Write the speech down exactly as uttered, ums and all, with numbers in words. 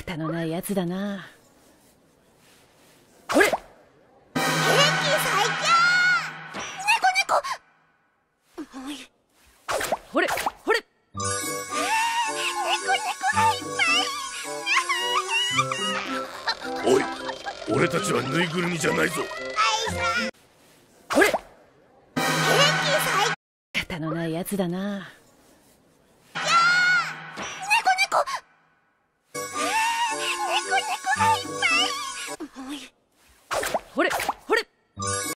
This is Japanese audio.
肩のないやつだな。これ元気最強。猫猫。 ほれほれ。 猫猫がいっぱい。 おい、俺たちはぬいぐるみじゃないぞ。 これ元気最強。 肩のないやつだな。